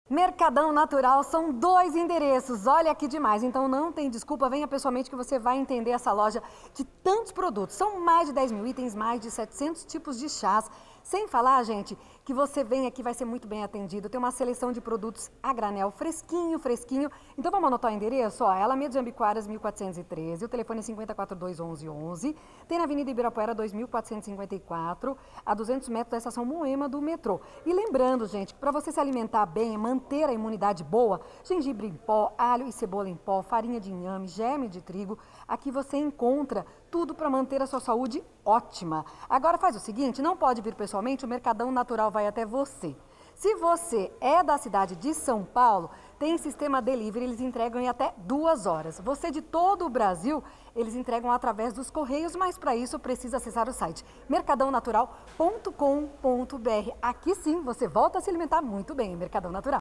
Mercadão Natural são 2 endereços, olha que demais, então não tem desculpa, venha pessoalmente que você vai entender essa loja de tantos produtos. São mais de 10 mil itens, mais de 700 tipos de chás, sem falar, gente, que você vem aqui vai ser muito bem atendido, tem uma seleção de produtos a granel, fresquinho, fresquinho. Então vamos anotar o endereço, ó, Alameda de Ambiquaras 1413, o telefone é 50421111, tem na Avenida Ibirapuera 2454, a 200 metros da estação Moema do metrô. E lembrando, gente, para você se alimentar bem, manter a imunidade boa, gengibre em pó, alho e cebola em pó, farinha de inhame, germe de trigo, aqui você encontra tudo para manter a sua saúde ótima. Agora faz o seguinte, não pode vir pessoalmente, o Mercadão Natural vai até você. Se você é da cidade de São Paulo, tem sistema delivery, eles entregam em até 2 horas. Você de todo o Brasil, eles entregam através dos correios, mas para isso precisa acessar o site mercadãonatural.com.br. Aqui sim, você volta a se alimentar muito bem, Mercadão Natural.